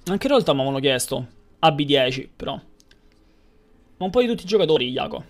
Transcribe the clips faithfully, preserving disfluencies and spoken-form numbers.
Anche in realtà mi avevano chiesto A B dieci, però. Ma un po' di tutti i giocatori, Iaco.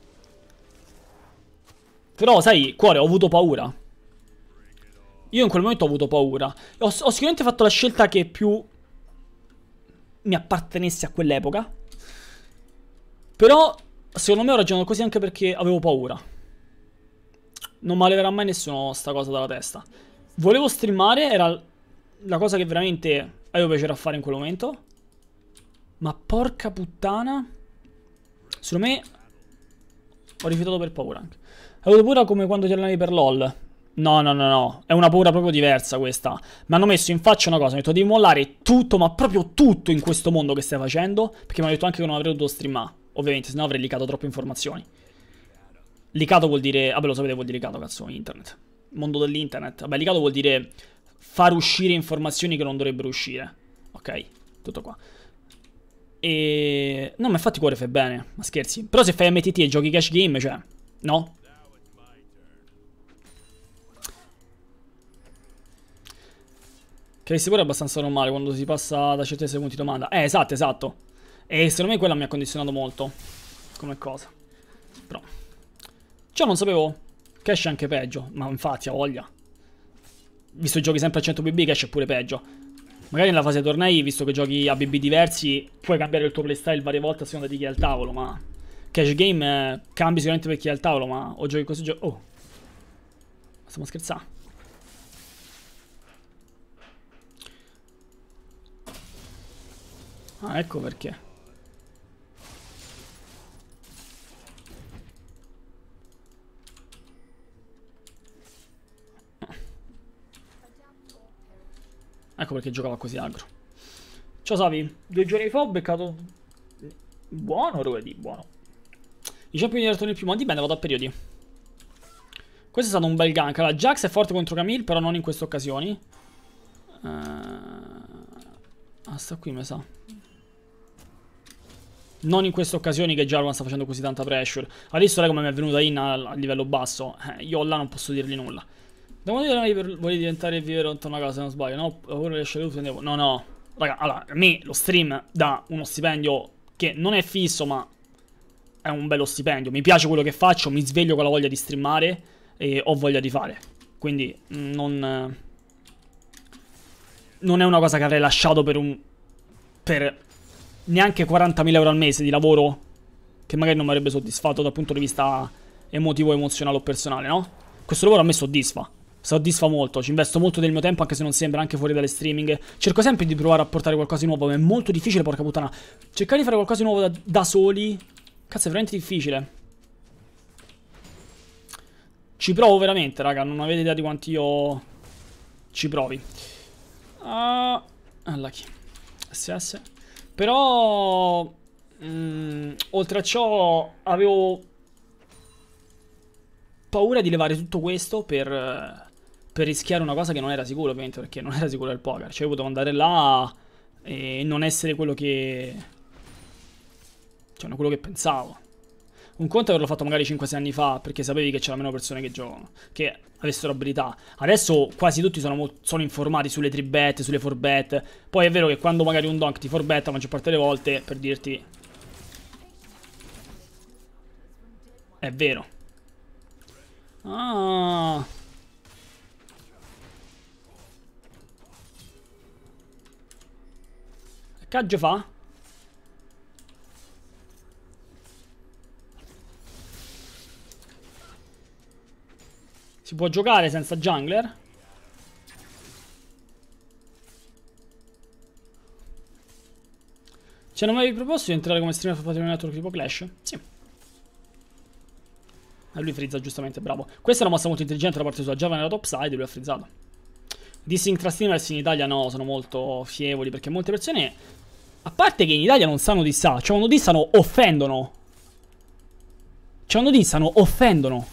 Però, sai, cuore, ho avuto paura. Io in quel momento ho avuto paura. Ho, ho sicuramente fatto la scelta che più mi appartenesse a quell'epoca. Però, secondo me ho ragionato così anche perché avevo paura. Non mi leverà mai nessuno sta cosa dalla testa. Volevo streamare, era la cosa che veramente avevo piacere a fare in quel momento. Ma porca puttana. Secondo me ho rifiutato per paura anche. Avevo paura come quando ti allenavi per LOL. No, no, no, no. È una paura proprio diversa questa. Mi hanno messo in faccia una cosa. Mi hanno detto devi mollare tutto, ma proprio tutto in questo mondo che stai facendo. Perché mi hanno detto anche che non avrei dovuto streamare. Ovviamente, sennò avrei licato troppe informazioni. Licato vuol dire... Vabbè, lo sapete, vuol dire licato, cazzo, internet. Mondo dell'internet. Vabbè, licato vuol dire far uscire informazioni che non dovrebbero uscire. Ok? Tutto qua. E... No, ma infatti cuore fai bene. Ma scherzi. Però se fai M T T e giochi cash game, cioè... No? Che pure è abbastanza normale quando si passa da certi punti di domanda. Eh, esatto, esatto. E secondo me quella mi ha condizionato molto. Come cosa. Però... Ciò non sapevo. Cash è anche peggio. Ma infatti, ha voglia. Visto che giochi sempre a cento B B, Cash è pure peggio. Magari nella fase tornei, visto che giochi a B B diversi, puoi cambiare il tuo playstyle varie volte a seconda di chi è al tavolo, ma... Cash game eh, cambi sicuramente per chi è al tavolo, ma o giochi così giochi... Oh. Stiamo scherzando. Ah, ecco perché. Ecco perché giocava così agro. Ciao Savi, due giorni fa ho beccato... Buono, Ruedi, buono. I champion di torneo più, ma dipende, vado a periodi. Questo è stato un bel gank. Allora, Jax è forte contro Camille, però non in queste occasioni. Uh... Ah, sta qui, mi sa. Non in queste occasioni che Jarvan sta facendo così tanta pressure. Adesso lei come mi è venuta in a, a livello basso. Eh, io là non posso dirgli nulla. Da quando volevi diventare e vivere lontano una casa, se non sbaglio, no? Ora riesce a prendevo. No, no. Raga, allora, a me lo stream dà uno stipendio che non è fisso, ma è un bello stipendio. Mi piace quello che faccio, mi sveglio con la voglia di streamare e ho voglia di fare. Quindi non... Non è una cosa che avrei lasciato per un... Per neanche quarantamila euro al mese di lavoro che magari non mi avrebbe soddisfatto dal punto di vista emotivo, emozionale o personale, no? Questo lavoro a me soddisfa. Soddisfa molto, ci investo molto del mio tempo anche se non sembra, anche fuori dalle streaming. Cerco sempre di provare a portare qualcosa di nuovo, ma è molto difficile, porca puttana. Cercare di fare qualcosa di nuovo da, da soli, cazzo, è veramente difficile. Ci provo veramente, raga, non avete idea di quanti io ci provi. Uh, Unlucky. S S. Però mh, oltre a ciò avevo paura di levare tutto questo per, per rischiare una cosa che non era sicuro, ovviamente, perché non era sicuro il poker. Cioè io potevo andare là e non essere quello che... Cioè non quello che pensavo. Un conto è averlo fatto magari cinque sei anni fa, perché sapevi che c'erano meno persone che giocano, che avessero abilità. Adesso quasi tutti sono, sono informati sulle tre bet, sulle four bet. Poi è vero che quando magari un donk ti four bet, la maggior parte delle volte, per dirti... È vero. Ah... Che caggio fa? Si può giocare senza jungler? Ci hanno mai proposto di entrare come streamer per Patreon Network tipo Clash? Sì. E lui frizza giustamente, bravo. Questa è una mossa molto intelligente da parte sua. Java nella top side e lui ha frizzato. Dissing tra streamers in Italia no, sono molto fievoli perché molte persone... A parte che in Italia non sanno dissà, cioè quando dissano offendono. Cioè quando dissano offendono.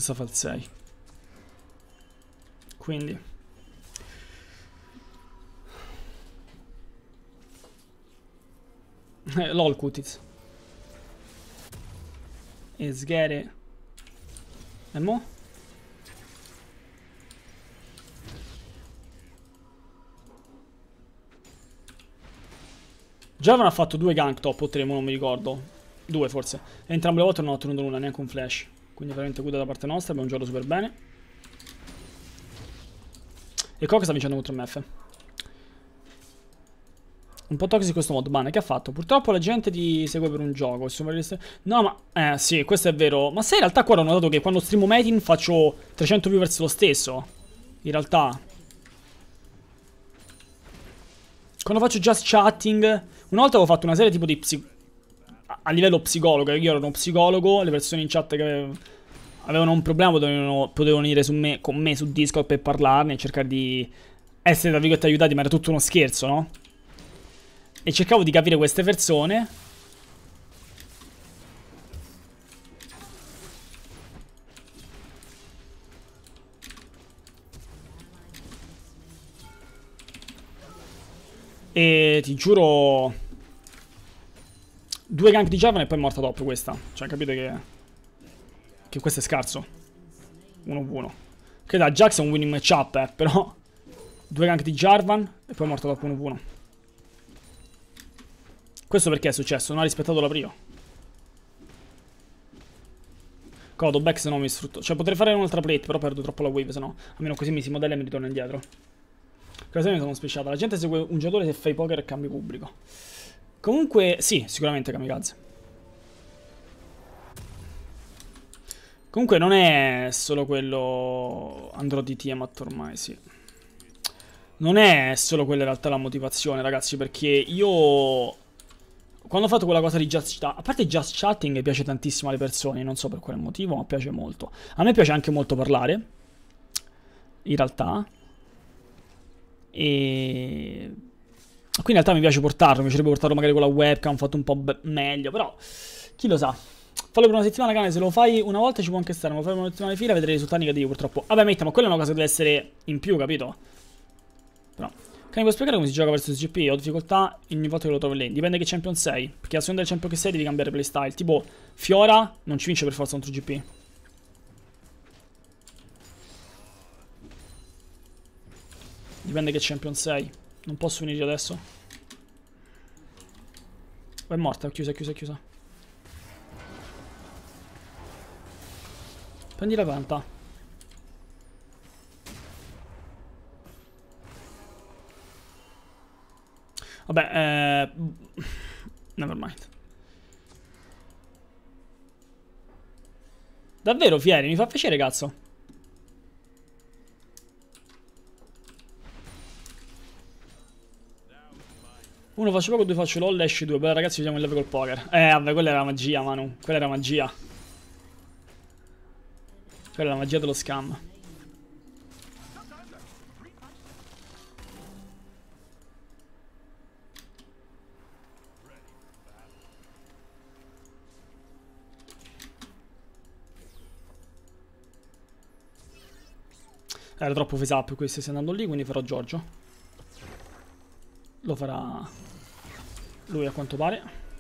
Questa fa il sei. Quindi eh, lol Kutiz. E sghere. E mo? Jarvan ha fatto due gank top o tre, non mi ricordo. Due forse. E entrambe le volte non ho ottenuto nulla, neanche un flash. Quindi veramente guida da parte nostra, abbiamo giocato super bene. E Coca sta vincendo contro M F. Un po' toxico questo mod, Bane, che ha fatto? Purtroppo la gente ti segue per un gioco. No, ma... Eh, sì, questo è vero. Ma sai, in realtà qua ho notato che quando streamo Metin faccio trecento viewers lo stesso. In realtà. Quando faccio just chatting... Una volta avevo fatto una serie tipo di psi... a livello psicologo. Io ero uno psicologo, le persone in chat che avevano un problema potevano, potevano venire su me, con me su Discord per parlarne e cercare di essere, tra virgolette, aiutati, ma era tutto uno scherzo, no? E cercavo di capire queste persone. E ti giuro, due gank di Jarvan e poi è morta top questa. Cioè capite che Che questo è scarso. uno uno. Che da Jax è un winning matchup, eh, però due gank di Jarvan e poi è morta top uno uno. Questo perché è successo? Non ha rispettato la prio. Codo back se no mi sfrutto. Cioè potrei fare un'altra plate, però perdo troppo la wave, se no almeno così mi si modella e mi ritorno indietro. Cosa mi sono spiacciata. La gente segue un giocatore se fai poker e cambio pubblico. Comunque, sì, sicuramente kamikaze. Comunque non è solo quello Android di Tiamat ormai, sì. Non è solo quella in realtà la motivazione, ragazzi, perché io... Quando ho fatto quella cosa di just chatting, a parte just chatting piace tantissimo alle persone, non so per quale motivo, ma piace molto. A me piace anche molto parlare, in realtà. E... Quindi in realtà mi piace portarlo, mi piacerebbe portarlo magari con la webcam, fatto un po' meglio, però chi lo sa. Fallo per una settimana, cane, se lo fai una volta ci può anche stare, ma lo fai per una settimana di fila vedrei risultati negativi purtroppo. Vabbè, metti, ma quella è una cosa che deve essere in più, capito? Però... Che mi puoi spiegare come si gioca versus G P? Ho difficoltà ogni volta che lo trovo lì. Dipende che champion sei. Perché a seconda del champion che sei devi cambiare playstyle. Tipo, Fiora non ci vince per forza contro G P. Dipende che champion sei. Non posso venire adesso. Oh, è morta, è chiusa, è chiusa, è chiusa. Prendi la pianta. Vabbè, eh... never mind. Davvero, Fieri, mi fa piacere, cazzo. Uno faccio poco, due faccio lol, esci due. Beh, ragazzi, vediamo il level col poker. Eh, vabbè, quella era magia, Manu. Quella era magia. Quella è la magia dello scam. Era troppo face up questo stai andando lì, quindi farò Giorgio. Lo farà lui a quanto pare.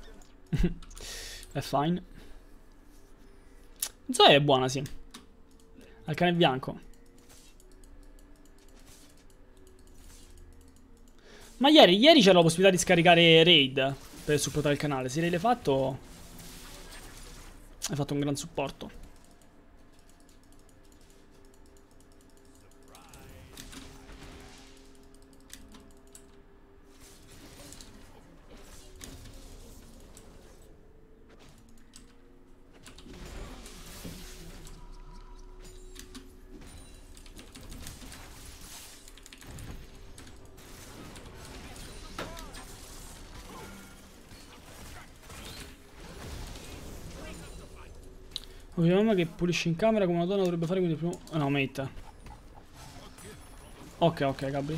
È fine. Zoe è buona, sì. Al cane bianco. Ma ieri, ieri c'era la possibilità di scaricare raid per supportare il canale. Se l'hai fatto, hai fatto un gran supporto. Mia mamma che pulisce in camera come una donna dovrebbe fare, quindi prima... No, mate. Ok, ok, Gabri.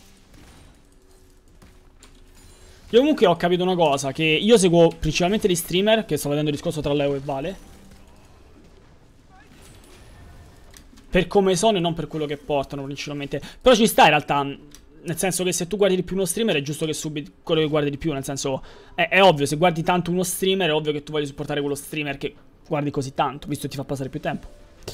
Io comunque ho capito una cosa, che io seguo principalmente gli streamer, che sto vedendo il discorso tra Leo e Vale. per come sono e non per quello che portano principalmente. Però ci sta in realtà, nel senso che se tu guardi di più uno streamer è giusto che subi quello che guardi di più, nel senso è, è ovvio, se guardi tanto uno streamer è ovvio che tu voglia supportare quello streamer che guardi così tanto, visto che ti fa passare più tempo.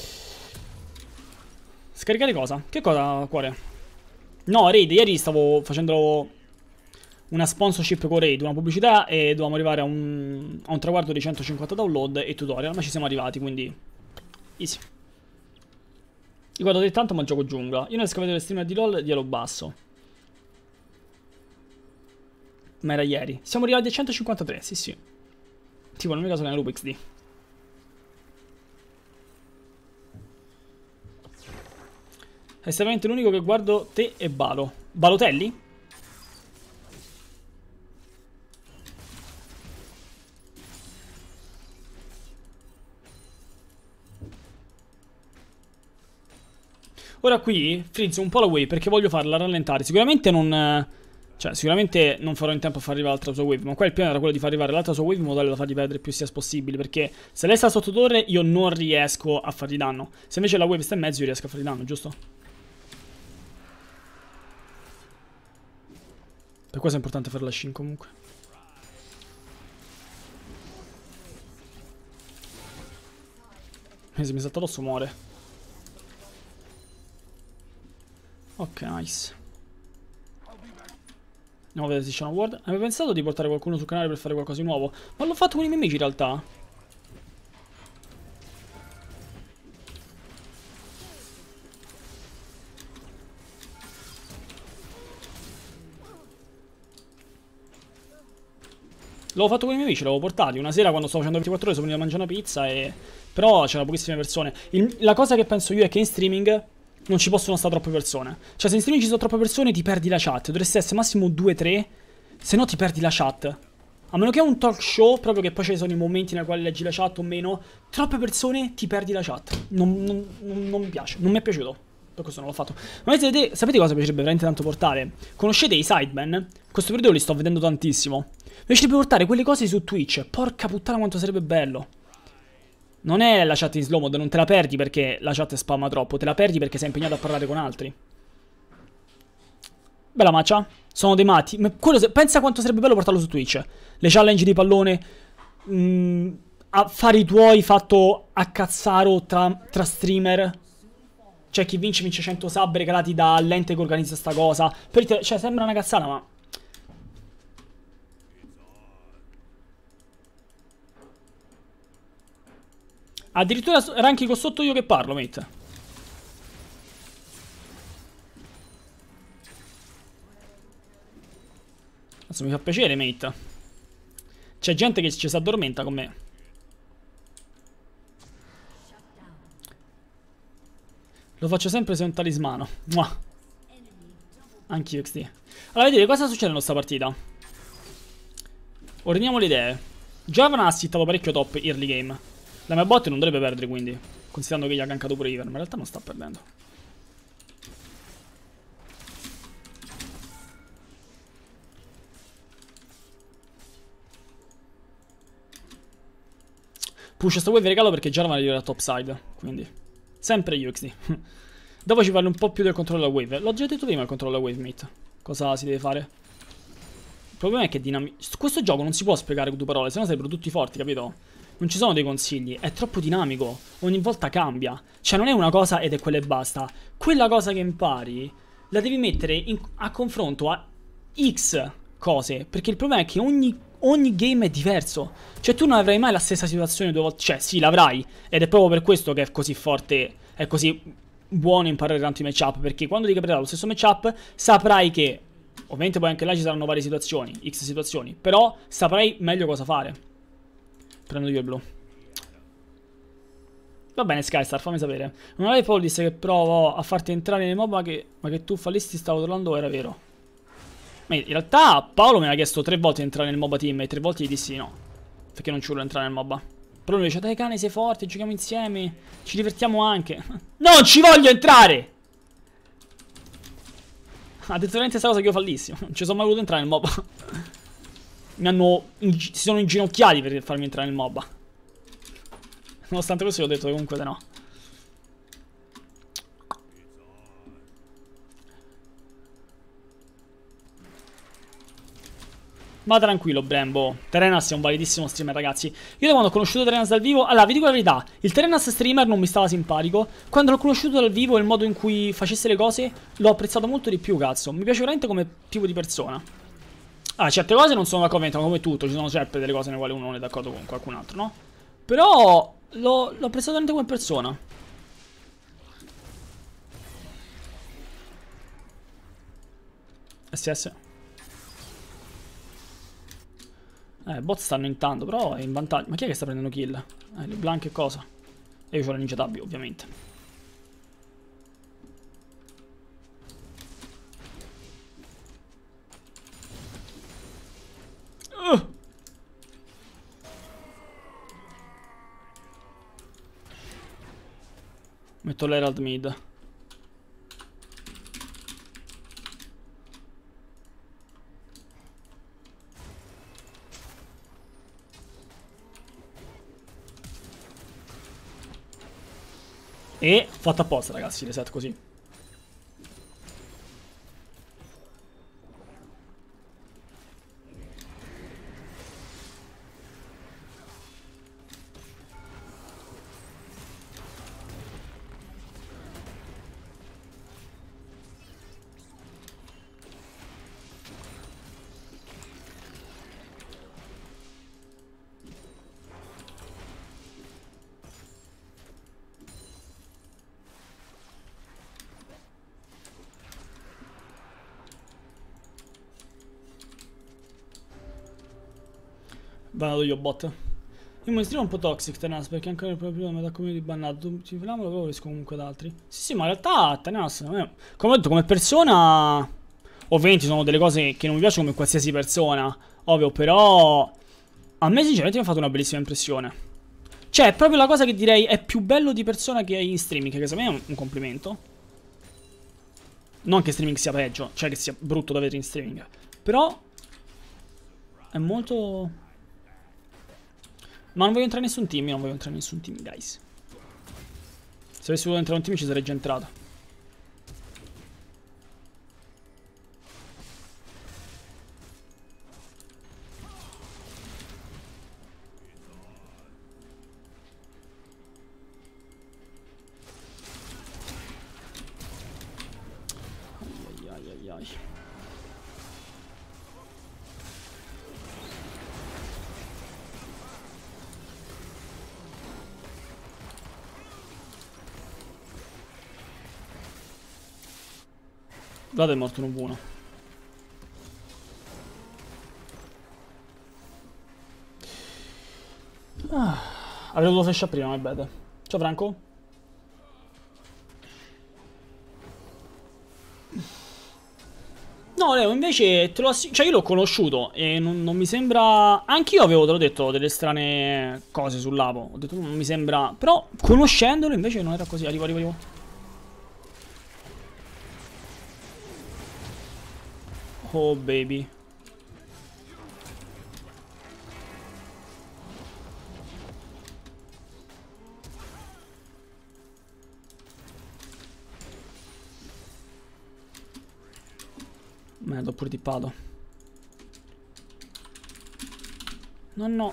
Scaricare cosa? Che cosa, cuore? No, Raid, ieri stavo facendo una sponsorship con Raid, una pubblicità, e dovevamo arrivare a un, a un traguardo di centocinquanta download e tutorial, ma ci siamo arrivati, quindi easy. Io guardo tanto ma gioco giungla. Io non riesco a vedere streamer di LoL glielo basso. Ma era ieri. Siamo arrivati a centocinquantatré, sì sì. Tipo nel mio caso è Rubik's D. È veramente l'unico che guardo te e Balo. Balotelli? Ora qui frizzo un po' la wave perché voglio farla rallentare. Sicuramente non... Cioè, sicuramente non farò in tempo a far arrivare l'altra sua wave. Ma qua il piano era quello di far arrivare l'altra sua wave in modo tale da fargli perdere più sia possibile. Perché se lei sta sotto torre io non riesco a fargli danno. Se invece la wave sta in mezzo io riesco a fargli danno, giusto? Per questo è importante fare la shin comunque. E se mi salta addosso muore. Ok, nice. Andiamo a vedere se c'è una ward. Avevo pensato di portare qualcuno sul canale per fare qualcosa di nuovo, ma l'ho fatto con i miei amici in realtà. L'avevo fatto con i miei amici, l'avevo portati. Una sera quando stavo facendo ventiquattro ore sono venuto a mangiare una pizza e... Però c'erano pochissime persone. Il... La cosa che penso io è che in streaming non ci possono stare troppe persone. Cioè se in streaming ci sono troppe persone ti perdi la chat. Dovresti essere massimo due tre, se no ti perdi la chat. A meno che è un talk show, proprio che poi ci sono i momenti nei quali leggi la chat o meno. Troppe persone ti perdi la chat. Non, non, non, non mi piace, non mi è piaciuto. Per questo non l'ho fatto. Ma sapete, sapete cosa mi piacerebbe veramente tanto portare? Conoscete i sidemen? Questo periodo li sto vedendo tantissimo. Mi piacerebbe portare quelle cose su Twitch. Porca puttana quanto sarebbe bello. Non è la chat in slow mode, non te la perdi perché la chat spamma troppo. Te la perdi perché sei impegnato a parlare con altri. Bella maccia. Sono dei matti. Ma se... Pensa quanto sarebbe bello portarlo su Twitch. Le challenge di pallone. Mh, affari tuoi fatto a cazzaro tra, tra streamer. Cioè chi vince vince cento sub regalati dall'ente che organizza sta cosa. Per te, cioè sembra una cazzata ma... Addirittura ranking sotto io che parlo, mate. Adesso mi fa piacere, mate. C'è gente che ci si addormenta con me. Lo faccio sempre se è un talismano. Mua. Anch'io X T. Allora, vedete cosa succede in questa partita. Ordiniamo le idee. Jarvan ha sittato parecchio top early game. La mia bot non dovrebbe perdere quindi, considerando che gli ha gankato pure Ivern, ma in realtà non sta perdendo. Push sta wave regalo perché Jarvan è arrivato a top side, quindi sempre io X D. Dopo ci parli un po' più del controllo della wave. L'ho già detto prima il controllo della wave, mate. Cosa si deve fare? Il problema è che dinamico. Questo gioco non si può spiegare con due parole, sennò sarebbero tutti forti, capito? Non ci sono dei consigli, è troppo dinamico, ogni volta cambia. Cioè non è una cosa ed è quella e basta. Quella cosa che impari la devi mettere in, a confronto a X cose, perché il problema è che ogni, ogni game è diverso. Cioè tu non avrai mai la stessa situazione due volte. Cioè sì, l'avrai, ed è proprio per questo che è così forte, è così buono imparare tanto i matchup, perché quando ti capiterà lo stesso matchup saprai che, ovviamente poi anche là ci saranno varie situazioni, X situazioni, però saprai meglio cosa fare. Prendo io il blu. Va bene Skystar, fammi sapere. Non avevi Polis che provo a farti entrare nei MOBA che... Ma che tu fallisti stavo trollando era vero. Ma in realtà Paolo mi ha chiesto tre volte di entrare nel MOBA team e tre volte gli dissi no. Perché non ci vuole entrare nel MOBA. Però lui dice dai cane sei forte, giochiamo insieme, ci divertiamo anche. Non ci voglio entrare! Ha detto veramente questa cosa che io fallissi. Non ci sono mai voluto entrare nel MOBA. Mi hanno... si sono inginocchiati per farmi entrare nel MOBA. Nonostante questo io ho detto comunque di no. Ma tranquillo, Brembo. Terenas è un validissimo streamer, ragazzi. Io da quando ho conosciuto Terenas dal vivo... Allora, vi dico la verità. Il Terenas streamer non mi stava simpatico. Quando l'ho conosciuto dal vivo e il modo in cui facesse le cose, l'ho apprezzato molto di più, cazzo. Mi piace veramente come tipo di persona. Ah, certe cose non sono d'accordo, ma come tutto. Ci sono sempre delle cose nelle quali uno non è d'accordo con qualcun altro, no? Però l'ho apprezzato veramente come persona. S S. Eh, bot stanno intanto, però è in vantaggio. Ma chi è che sta prendendo kill? Eh, le Blanc e cosa? E io c'ho la Ninja Tabi, ovviamente. Uh. Metto l'Herald mid. E fatto apposta, ragazzi, reset così. Vado io bot. Io mi stream un po' toxic Tenas perché anche nel proprio metà community bannato. Tu ci filamo lo riesco comunque ad altri. Sì sì, ma in realtà Tenas non è... Come ho detto, come persona ovviamente sono delle cose che non mi piacciono come qualsiasi persona, ovvio, però a me sinceramente mi ha fatto una bellissima impressione. Cioè è proprio la cosa che direi è più bello di persona che hai in streaming, che secondo me è un, un complimento. Non che streaming sia peggio, cioè che sia brutto da vedere in streaming, però è molto... Ma non voglio entrare in nessun team, io non voglio entrare in nessun team, guys. Se avessi voluto entrare in un team ci sarei già entrato. Ai ai ai ai. Vlad è morto un uno. Ah, avrei dovuto flash prima, my bad. Ciao Franco. No, Leo, invece te lo ass- cioè io l'ho conosciuto e non, non mi sembra... Anch'io avevo, te l'ho detto, delle strane cose sul lapo. Ho detto, non mi sembra... Però conoscendolo invece non era così. Arrivo, arrivo, arrivo. Oh, baby. Me l'ho pure tippato. No, no.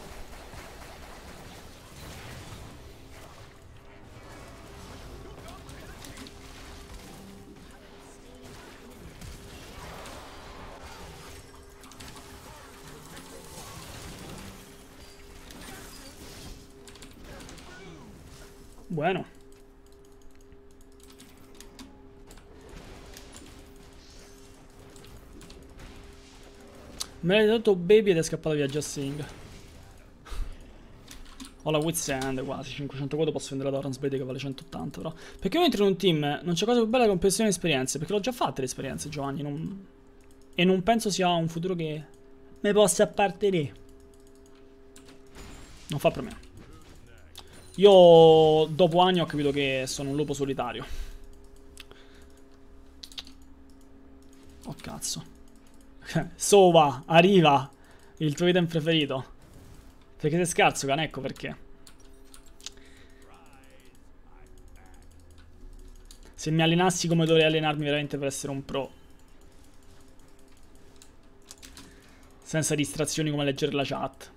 Bueno. Me l'hai dato baby ed è scappato via Just. Ho la Wits End quasi, cinquecento quote posso vendere la Torrance Blade che vale centottanta però. Perché io entro in un team, non c'è cosa più bella che compressione di esperienze, perché l'ho già fatte le esperienze Giovanni, non... e non penso sia un futuro che mi possa appartenere. Non fa per me. Io dopo anni ho capito che sono un lupo solitario. Oh cazzo. Sova, arriva, il tuo item preferito. Perché sei scarso, can, ecco perché. Se mi allenassi come dovrei allenarmi veramente per essere un pro. Senza distrazioni come leggere la chat.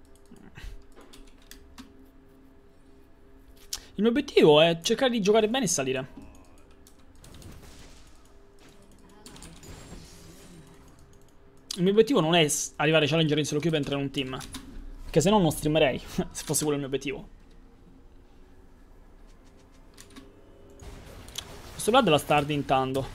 Il mio obiettivo è cercare di giocare bene e salire. Il mio obiettivo non è arrivare challenger in solo queue per entrare in un team. Perché se no non streamerei, se fosse quello il mio obiettivo. Questo Blood la sta ardintando.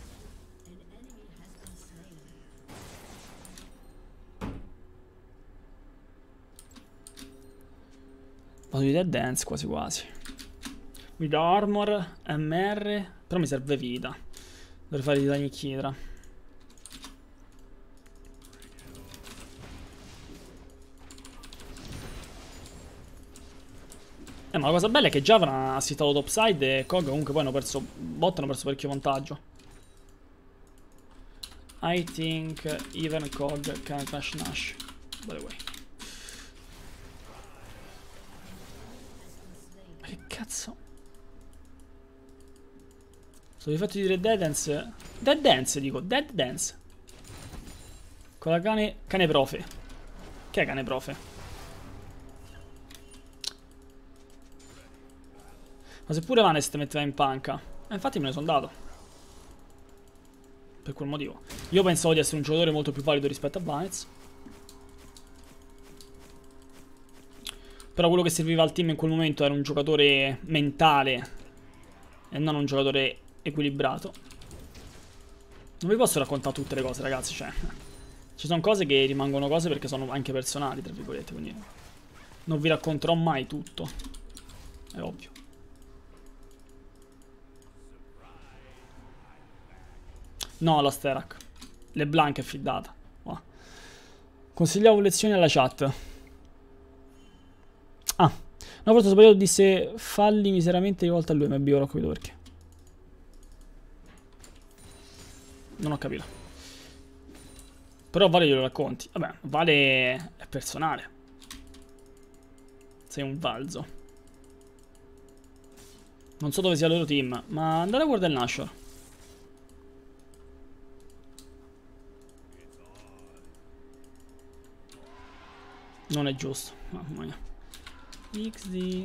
Vado di Dead Dance quasi quasi. Mi do armor, M R. Però mi serve vita. Dovrei fare i danni Kidra. Eh, ma la cosa bella è che Javana ha sittato topside e Kog comunque poi hanno perso. Bot hanno perso parecchio vantaggio. I think even Kog can crash Nash. By the way. Ma che cazzo? Sono i fatti di dire Dead Dance. Dead Dance dico, Dead Dance. Con la cane. Cane profe. Che è cane profe? Ma seppure Vanest metteva in panca. Eh, infatti me ne sono andato. Per quel motivo. Io pensavo di essere un giocatore molto più valido rispetto a Vanest. Però quello che serviva al team in quel momento era un giocatore mentale e non un giocatore equilibrato. Non vi posso raccontare tutte le cose, ragazzi, cioè ci sono cose che rimangono cose perché sono anche personali, tra virgolette, quindi non vi racconterò mai tutto. È ovvio. No, la Sterak. Le Blanche è fidata. Wow. Consigliavo lezioni alla chat. Ah, una volta sbagliato disse falli miseramente rivolta a lui, ma ora ho capito perché. Non ho capito. Però Vale glielo racconti. Vabbè, Vale è personale. Sei un valzo. Non so dove sia il loro team, ma andate a guardare il Nashor. Non è giusto. Mamma mia. X D.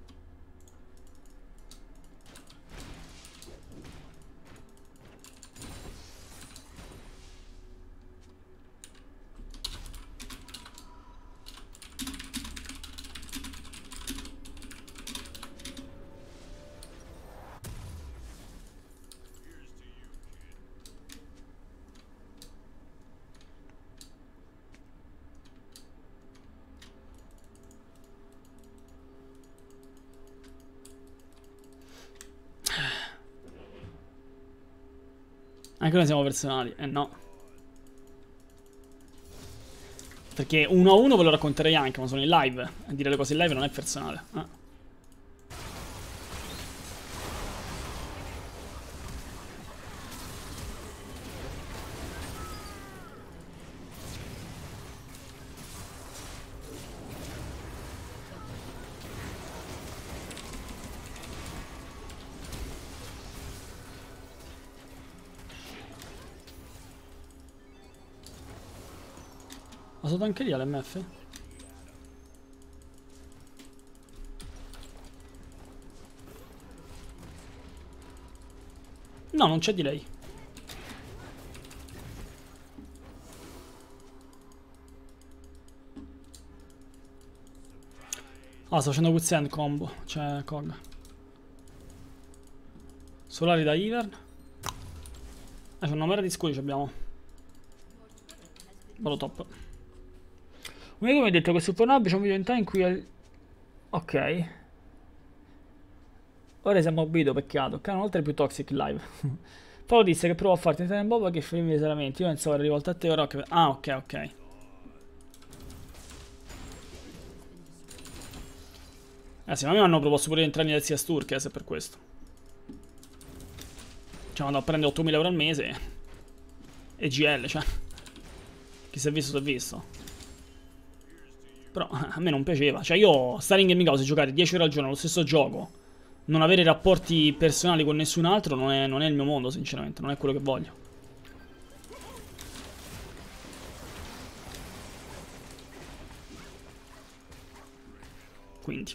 Anche noi siamo personali. Eh no. Perché uno a uno ve lo racconterei anche, ma sono in live. A dire le cose in live non è personale. Eh. Ma sotto anche lì all'M F? No, non c'è di lei. Ah, sto facendo Quicksand combo. Cioè, Kog. Solari da Ivern. Ah, c'è una mera di scudi, abbiamo. Vado top. Un amico mi ha detto che su Pornhub c'è un video in time in cui... È... Ok. Ora siamo abbito, peccato. Che una volta è più toxic live. Paolo disse che provò a farti entrare in boba che finì miseramente. Io pensavo era rivolto a te ora che... Ah, ok, ok. Eh sì, ma mi hanno proposto pure di entrare nel Sia Turkes, è per questo. Cioè vado a prendere ottomila euro al mese. E G L, cioè. Chi si è visto si è visto. Però a me non piaceva. Cioè io stare in gaming house e giocare dieci ore al giorno allo stesso gioco, non avere rapporti personali con nessun altro, non è, non è il mio mondo, sinceramente. Non è quello che voglio. quindi.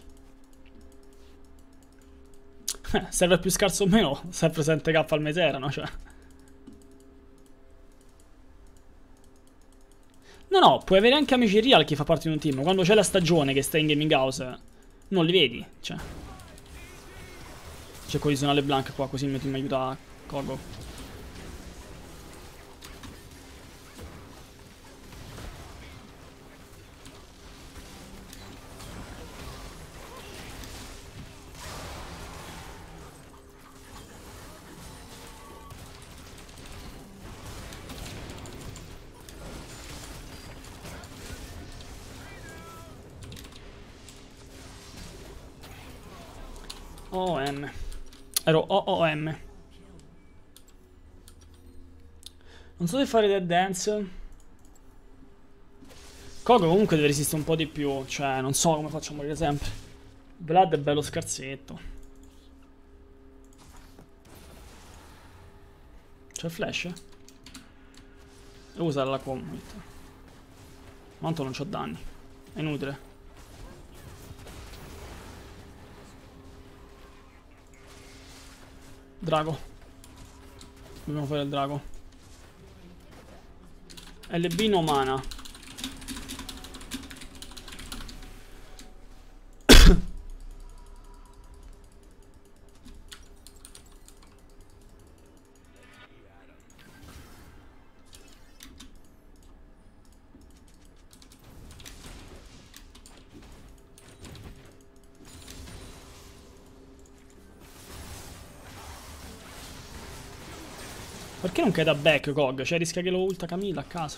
Server più scarso o meno, sempre sette K al mese erano, cioè. No, no, puoi avere anche amici real che fa parte di un team. Quando c'è la stagione che stai in gaming house, non li vedi, cioè. C'è collisionale blanca qua, così mi aiuta Kogo. O M. Ero O O M. Non so se fare Dead Dance. Kogo comunque deve resistere un po' di più. Cioè, non so come faccio a morire sempre. Vlad è bello scarsetto. C'è il flash? Devo usare la combat. Tanto non c'ho danni. È inutile. Drago. Dobbiamo fare il drago. L B no mana. Perché non cade a back Kog? Cioè rischia che lo ulta Camilla a caso.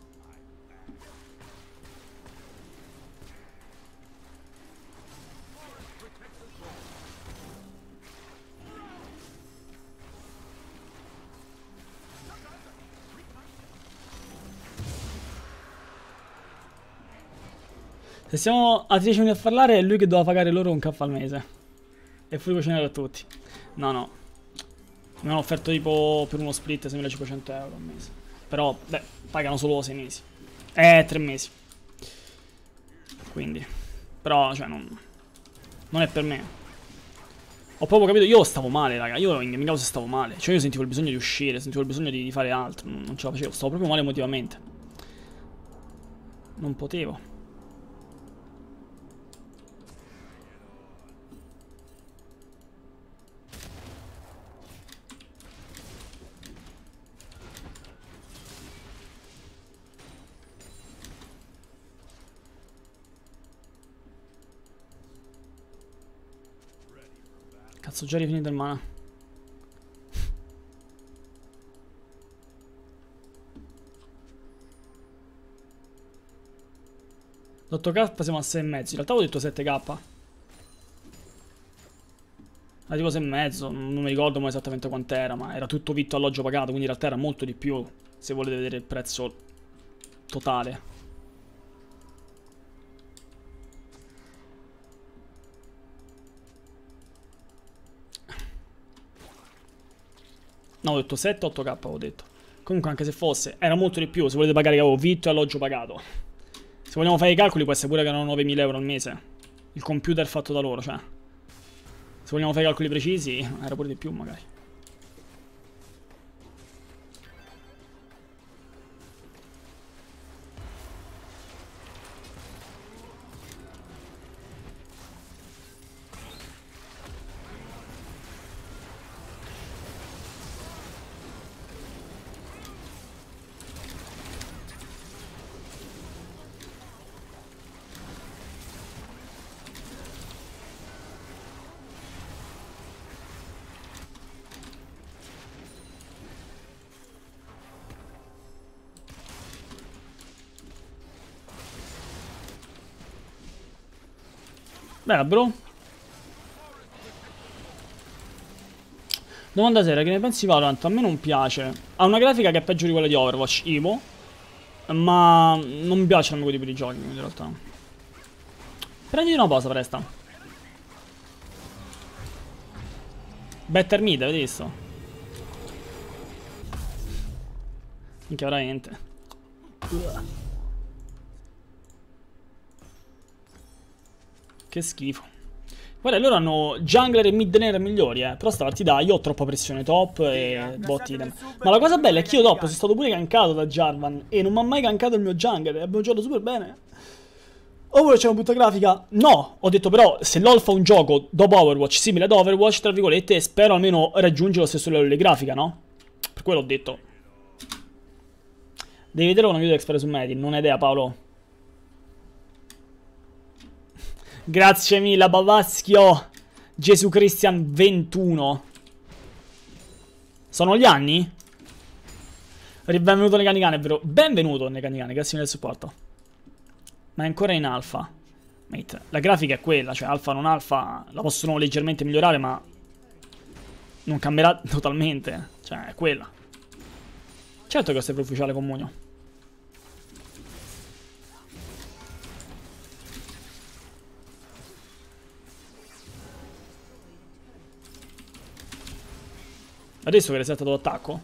Se siamo a dieci minuti a parlare è lui che doveva pagare loro un caffè al mese. E fuori cucinare a tutti. No, no. Mi hanno offerto tipo per uno split seimilacinquecento euro al mese. Però, beh, pagano solo sei mesi. Eh, tre mesi. Quindi. Però, cioè, non... Non è per me. Ho proprio capito, io stavo male, raga. Io in gaming house stavo male. Cioè, io sentivo il bisogno di uscire, sentivo il bisogno di, di fare altro. Non, non ce la facevo, stavo proprio male emotivamente. Non potevo. Cazzo, già rifinito il mana. otto K siamo a sei e mezzo. In realtà avevo detto sette K. Ah, tipo sei e mezzo. Non mi ricordo mai esattamente quant'era, ma era tutto vitto alloggio pagato. Quindi in realtà era molto di più. Se volete vedere il prezzo totale. No, ho detto sette otto K avevo detto. Comunque anche se fosse, era molto di più. Se volete pagare che avevo vitto e alloggio pagato. Se vogliamo fare i calcoli può essere pure che erano novemila euro al mese. Il computer fatto da loro, cioè. Se vogliamo fare i calcoli precisi, era pure di più magari. Beh, bro. Domanda seria, che ne pensi Valorant? A me non piace. Ha una grafica che è peggio di quella di Overwatch, Evo. Ma non mi piacciono quei tipi di giochi, in realtà. Prenditi una pausa, presta. Better mid, avete visto? Minchia, veramente. Che schifo. Guarda, loro hanno jungler e mid laner migliori, eh. Però sta partita io ho troppa pressione top e botti. Ma la cosa bella è che io dopo sono stato pure gankato da Jarvan e non mi ha mai gankato il mio jungler. E abbiamo giocato super bene. Overwatch c'è una brutta grafica? No, ho detto però se LoL fa un gioco dopo Overwatch simile ad Overwatch, tra virgolette, spero almeno raggiunge lo stesso livello di grafica, no? Per quello ho detto. Devi vedere una video expert su Medi, non hai idea Paolo. Grazie mille Bavaschio. Gesù Christian ventuno. Sono gli anni? Benvenuto nei Canicane, è vero. Benvenuto nei Canicane, grazie mille del supporto. Ma è ancora in alfa. Mate, la grafica è quella, cioè alfa non alfa la possono leggermente migliorare, ma non cambierà totalmente. Cioè è quella. Certo che questo è ufficiale con Mugno. Adesso che resettato l'attacco?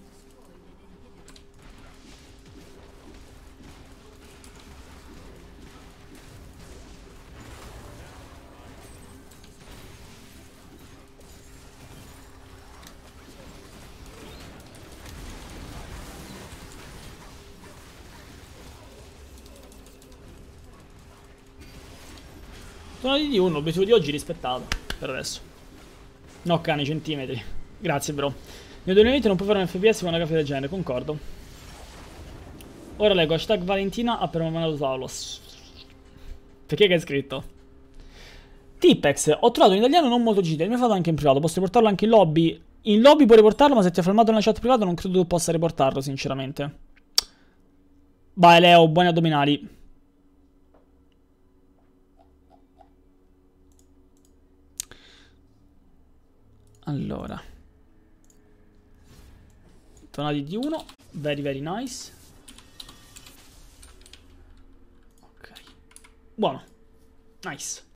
Tonali di uno, l'obiettivo di oggi rispettato. Per adesso. No cani, centimetri. Grazie bro. Nel duemilaventi non puoi fare un F P S con una grafica del genere, concordo. Ora leggo hashtag Valentina ha permandato Taulos. Perché che hai scritto? Tipex, ho trovato un italiano non molto gentile, mi ha fatto anche in privato, posso riportarlo anche in lobby? In lobby puoi riportarlo, ma se ti ha fermato nella chat privata non credo tu possa riportarlo, sinceramente. Vai Leo, buoni addominali. Allora. Tonali di uno. Very very nice. Ok. Buono. Nice.